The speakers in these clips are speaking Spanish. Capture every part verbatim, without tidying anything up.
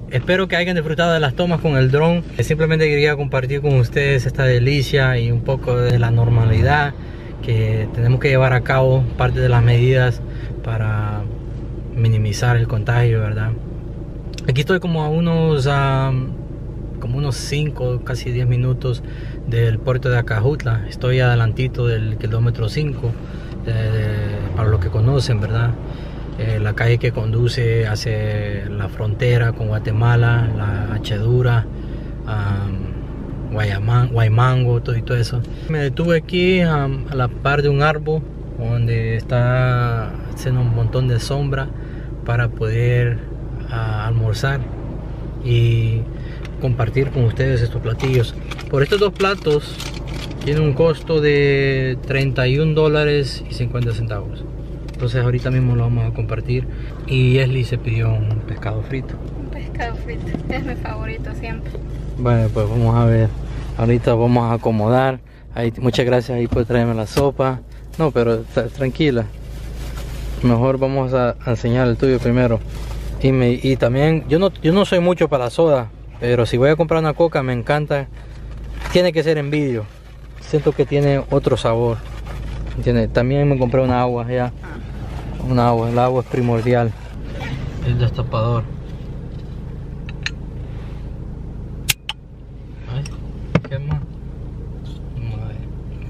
espero que hayan disfrutado de las tomas con el dron. Simplemente quería compartir con ustedes esta delicia y un poco de la normalidad que tenemos que llevar a cabo, parte de las medidas para minimizar el contagio, ¿verdad? Aquí estoy como a unos um, como unos cinco, casi diez minutos del puerto de Acajutla. Estoy adelantito del kilómetro cinco, eh, para los que conocen, ¿verdad? Eh, la calle que conduce hacia la frontera con Guatemala, la Hechedura, um, Guayamán, Guaymango, todo y todo eso. Me detuve aquí um, a la par de un árbol donde está haciendo un montón de sombra para poder uh, almorzar y compartir con ustedes estos platillos. Por estos dos platos tiene un costo de treinta y un dólares y cincuenta centavos. Entonces ahorita mismo lo vamos a compartir. Y Esli se pidió un pescado frito. Un pescado frito, es mi favorito siempre. Bueno, pues vamos a ver. Ahorita vamos a acomodar. Ahí, muchas gracias ahí por traerme la sopa. No, pero tranquila. Mejor vamos a, a enseñar el tuyo primero. Y, me, y también, yo no, yo no soy mucho para la soda, pero si voy a comprar una coca me encanta. Tiene que ser en vidrio. Siento que tiene otro sabor. ¿Entiendes? También me compré una agua ya. Un agua, el agua es primordial. El destapador. Ay, ¿qué más? Vamos a ver.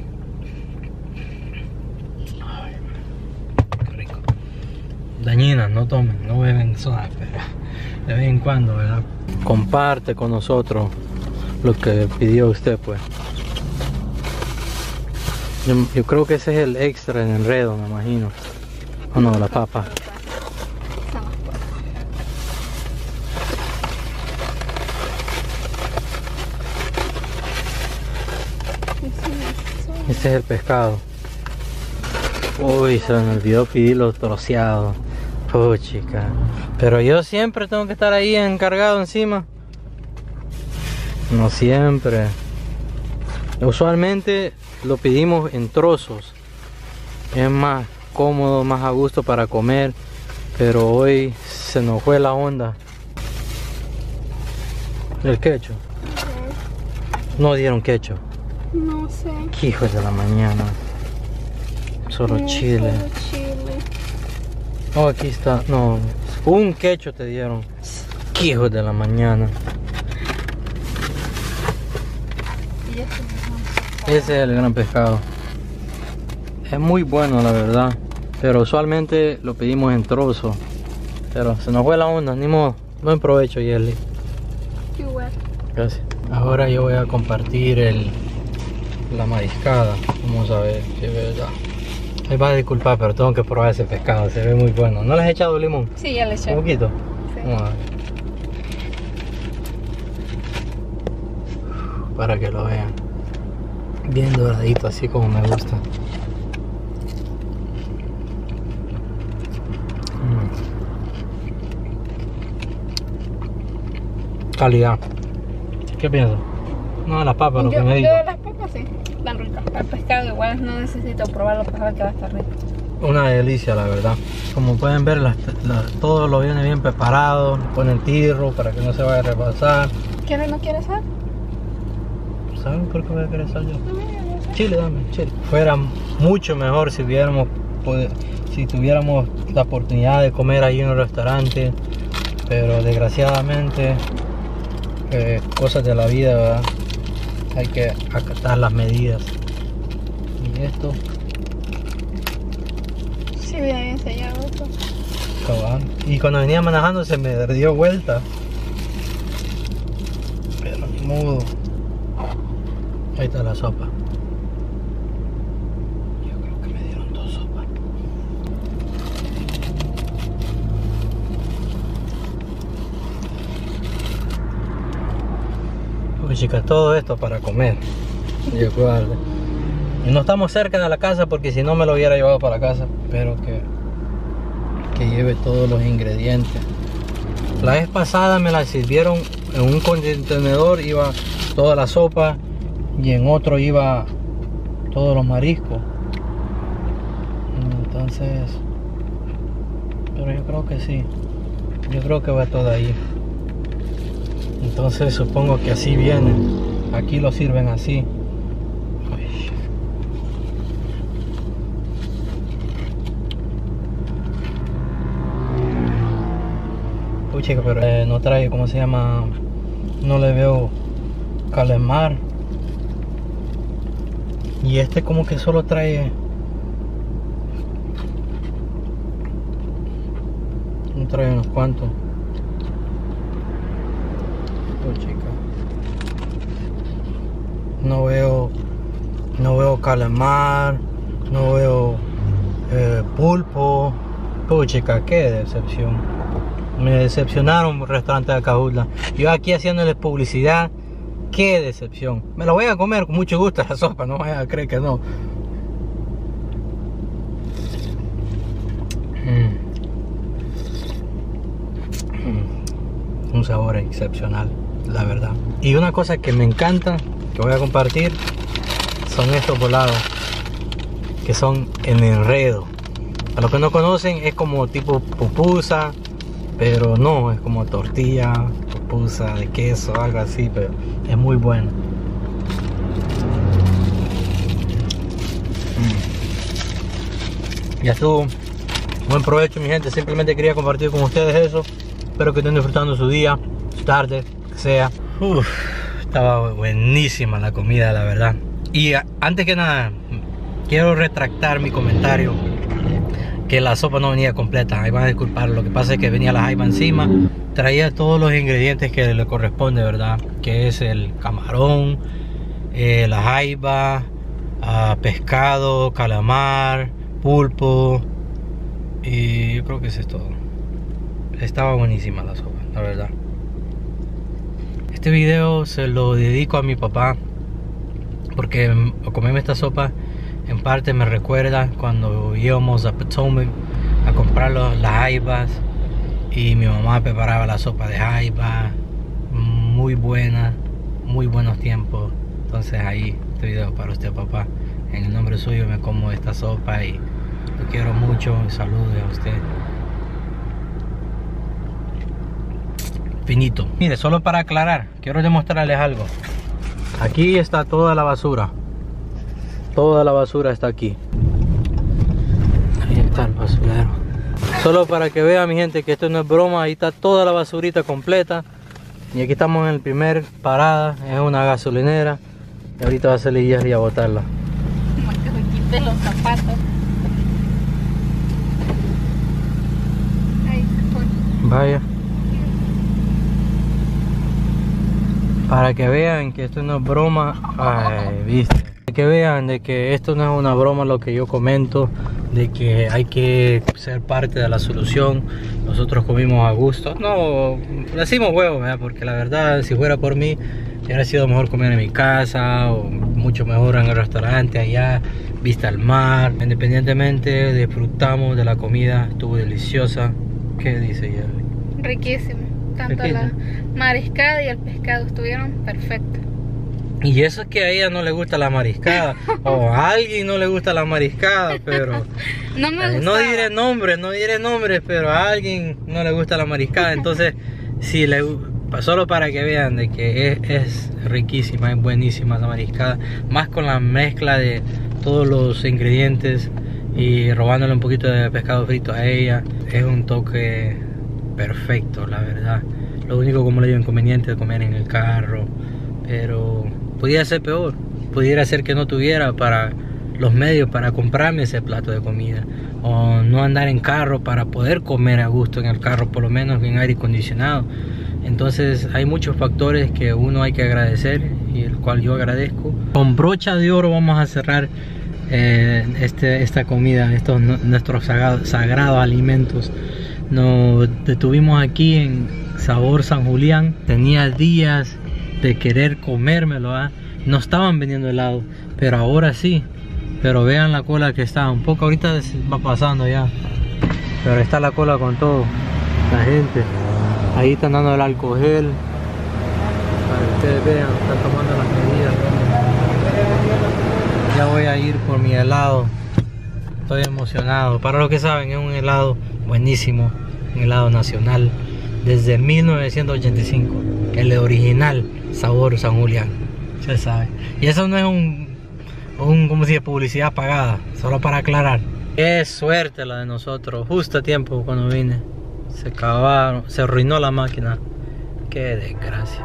Ay, qué rico. Dañinas, no tomen, no beben soda, pero de vez en cuando, ¿verdad? Comparte con nosotros lo que pidió usted, pues. Yo, yo creo que ese es el extra en enredo, me imagino. O no, la papa. Ese es el pescado. Uy, se me olvidó pedir los troceados. Oh, chica. Pero yo siempre tengo que estar ahí encargado encima. No siempre. Usualmente lo pedimos en trozos. Es más cómodo, más a gusto para comer. Pero hoy se nos fue la onda. El quecho. No dieron quecho. No sé. Qué hijos de la mañana. Solo No, chile. solo chile. Oh, aquí está. No, un quecho te dieron. Qué hijos de la mañana. Ese es el gran pescado. Es muy bueno, la verdad. Pero usualmente lo pedimos en trozos. Pero se nos fue la onda, ni modo. Buen provecho, Yeli. Igual. Gracias. Ahora yo voy a compartir el la mariscada. Vamos a ver si es verdad. Me va a disculpar, pero tengo que probar ese pescado. Se ve muy bueno. ¿No le has echado limón? Sí, ya le eché. ¿Un poquito? Sí. Vamos a ver. Para que lo vean. Bien doradito, así como me gusta. Mm. Calidad. ¿Qué piensas? No, las papas, lo yo, que me dijo. yo las papas sí, están ricas. El pescado igual no necesito probarlo para saber que va a estar rico. Una delicia, la verdad. Como pueden ver, las, las, todo lo viene bien preparado. Ponen tirro para que no se vaya a rebasar. ¿Quieres no quieres sal? ¿Saben por qué voy a querer sal yo? Chile, dame, chile. Fuera mucho mejor si hubiéramos poder, si tuviéramos la oportunidad de comer ahí en un restaurante, pero desgraciadamente eh, cosas de la vida, ¿verdad? Hay que acatar las medidas. Y esto, Sí, viene bien sellado esto. cabal. Y cuando venía manejando se me dio vuelta, pero ni modo. Ahí está la sopa. Yo creo que me dieron dos sopas. Pues chicas, todo esto para comer. Yo guardo. Y no estamos cerca de la casa porque si no me lo hubiera llevado para la casa. Espero que, que lleve todos los ingredientes. La vez pasada me la sirvieron en un contenedor, iba toda la sopa. Y en otro iba todos los mariscos. Entonces, pero yo creo que sí. Yo creo que va todo ahí. Entonces supongo que así viene. Aquí lo sirven así. Uy, chica, pero eh, no trae, ¿cómo se llama? No le veo calamar. Y este como que solo trae... No trae unos cuantos. Oh, chica. No veo... No veo calamar. No veo... Eh, pulpo. Oh, chica, qué decepción. Me decepcionaron el restaurante de Acajutla. Yo aquí haciéndoles publicidad. Qué decepción. Me la voy a comer con mucho gusto la sopa. No vaya a creer que no. Mm. Mm. Un sabor excepcional, la verdad. Y una cosa que me encanta, que voy a compartir, son estos volados, que son en enredo. A los que no conocen, es como tipo pupusa, pero no, es como tortilla, pupusa de queso, algo así, pero es muy bueno. Mm. Ya estuvo. Buen provecho, mi gente. Simplemente quería compartir con ustedes eso. Espero que estén disfrutando su día, su tarde, que sea. Uf, estaba buenísima la comida, la verdad. Y a, antes que nada, quiero retractar mi comentario que la sopa no venía completa. Ahí van a disculpar. Lo que pasa es que venía la jaiba encima. Traía todos los ingredientes que le corresponde, ¿verdad? Que es el camarón, eh, la jaiba, uh, pescado, calamar, pulpo. Y yo creo que eso es todo. Estaba buenísima la sopa, la verdad. Este video se lo dedico a mi papá, porque comerme esta sopa en parte me recuerda cuando íbamos a Potomac a comprar los, las jaibas, y mi mamá preparaba la sopa de jaiba, muy buena, muy buenos tiempos. Entonces ahí este video para usted, papá. En el nombre suyo me como esta sopa y lo quiero mucho. Saludos a usted. Finito. Mire, solo para aclarar, quiero demostrarles algo. Aquí está toda la basura. Toda la basura está aquí. Ahí está el basurero. Solo para que vean, mi gente, que esto no es broma. Ahí está toda la basurita completa. Y aquí estamos en el primer parada. Es una gasolinera. Y ahorita va a salir Jerry a botarla. Como que se quite los zapatos. Ahí se pone. Vaya. Para que vean que esto no es broma. Ay, viste. Para que vean de que esto no es una broma lo que yo comento. De que hay que ser parte de la solución. Nosotros comimos a gusto. No, le hicimos huevo, ¿verdad? Porque la verdad, si fuera por mí, hubiera sido mejor comer en mi casa. O mucho mejor en el restaurante allá, vista al mar. Independientemente, disfrutamos de la comida. Estuvo deliciosa. ¿Qué dice Jerry? Riquísimo. Tanto la mariscada y el pescado estuvieron perfectos. Y eso es que a ella no le gusta la mariscada. O a alguien no le gusta la mariscada, pero no me eh, no diré nombres, no diré nombres, pero a alguien no le gusta la mariscada. Entonces, si le solo para que vean de que es, es riquísima, es buenísima la mariscada. Más con la mezcla de todos los ingredientes y robándole un poquito de pescado frito a ella. Es un toque perfecto, la verdad. Lo único, como le digo, inconveniente de comer en el carro, pero podía ser peor. Pudiera ser que no tuviera para los medios para comprarme ese plato de comida, o no andar en carro para poder comer a gusto en el carro, por lo menos en aire acondicionado. Entonces hay muchos factores que uno hay que agradecer, y el cual yo agradezco. Con brocha de oro vamos a cerrar eh, este, esta comida, estos nuestros sagrados, sagrados alimentos. Nos detuvimos aquí en Sabor San Julián. Tenía días de querer comérmelo, ¿eh? No estaban vendiendo helado, pero ahora sí. Pero vean la cola que está, un poco ahorita va pasando ya, pero está la cola con todo, la gente. Ahí están dando el alcohol gel, para que ustedes vean, están tomando las medidas. Ya voy a ir por mi helado. Estoy emocionado. Para los que saben, es un helado buenísimo, un helado nacional desde mil novecientos ochenta y cinco. El original sabor San Julián, se sabe. Y eso no es un, un como si de publicidad pagada, solo para aclarar. Qué suerte la de nosotros, justo a tiempo cuando vine. Se acabaron, se arruinó la máquina. Qué desgracia.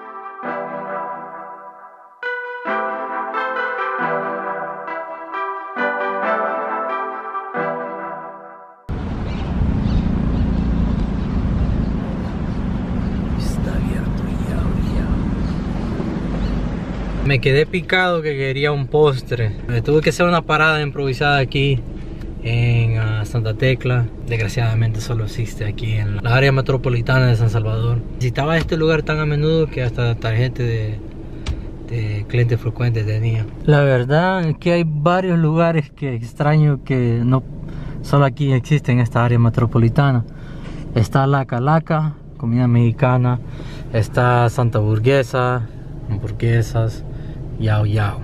Me quedé picado que quería un postre. Me tuve que hacer una parada improvisada aquí en uh, Santa Tecla. Desgraciadamente solo existe aquí en la área metropolitana de San Salvador. Visitaba este lugar tan a menudo que hasta tarjeta de, de clientes frecuentes tenía. La verdad es que hay varios lugares que extraño que no solo aquí existen en esta área metropolitana. Está La Calaca, comida mexicana. Está Santa Burguesa, hamburguesas. Yao Yao.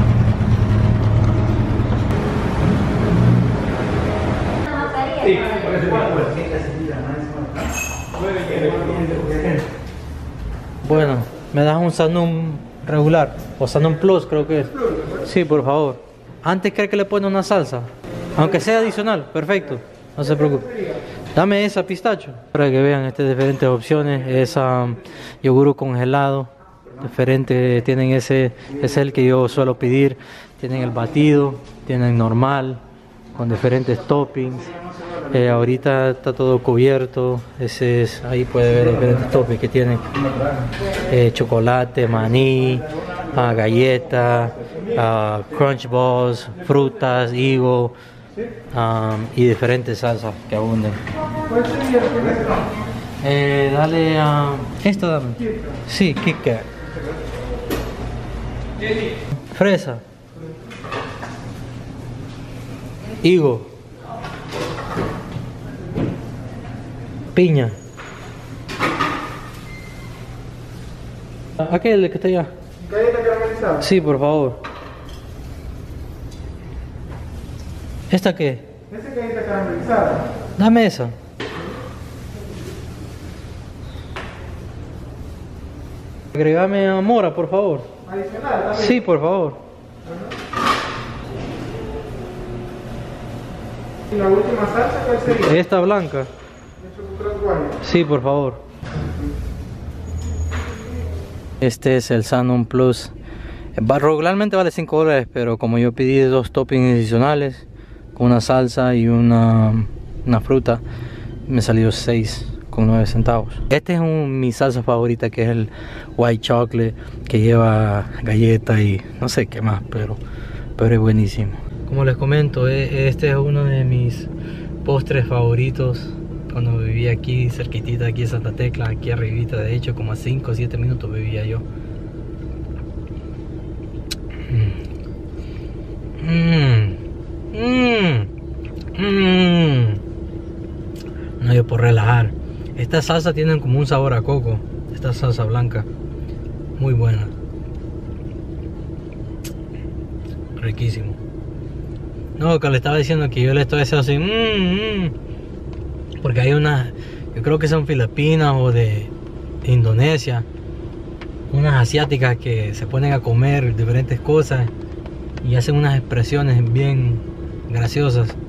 Bueno, me das un Sanum regular o Sanum Plus, creo que es. Sí, por favor. Antes creo que le pone una salsa, aunque sea adicional, perfecto, no se preocupe. Dame esa pistacho para que vean estas diferentes opciones. Es um, yogur congelado. Diferente, tienen ese, es el que yo suelo pedir. Tienen el batido, tienen normal, con diferentes toppings. Eh, ahorita está todo cubierto. Ese es, ahí puede ver diferentes toppings que tienen: eh, chocolate, maní, uh, galleta, uh, crunch balls, frutas, higo, um, y diferentes salsas que abunden. Eh, dale a uh, esto, dame. Sí, Kit Kat. Fresa, higo, piña. Aquel que está allá. ¿Galleta caramelizada? Sí, por favor. ¿Esta qué? ¿Esa galleta caramelizada? Dame esa. Agregame a mora, por favor. ¿Adicional también? Sí, por favor. ¿Y la última salsa cuál sería? Esta blanca. ¿De chocolate guayo? Sí, por favor. Este es el Sanum Plus. Regularmente vale cinco dólares, pero como yo pedí dos toppings adicionales con una salsa y una, una fruta, me salió seis con nueve centavos. Este es un, mi salsa favorita, que es el white chocolate, que lleva galleta y no sé qué más, pero, pero es buenísimo. Como les comento, este es uno de mis postres favoritos. Cuando vivía aquí cerquitita, aquí en Santa Tecla, aquí arribita, de hecho como a cinco o siete minutos vivía yo. Mmm, mmm, mmm. No, yo por relajar. Esta salsa tiene como un sabor a coco. Esta salsa blanca, muy buena, riquísimo. No, que le estaba diciendo que yo le estoy haciendo así, mmm, mmm. Porque hay unas, yo creo que son filipinas o de, de Indonesia, unas asiáticas que se ponen a comer diferentes cosas y hacen unas expresiones bien graciosas.